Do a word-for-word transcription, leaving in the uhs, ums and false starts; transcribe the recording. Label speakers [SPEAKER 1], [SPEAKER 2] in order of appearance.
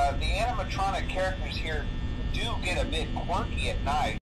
[SPEAKER 1] uh, the animatronic characters here do get a bit quirky at night.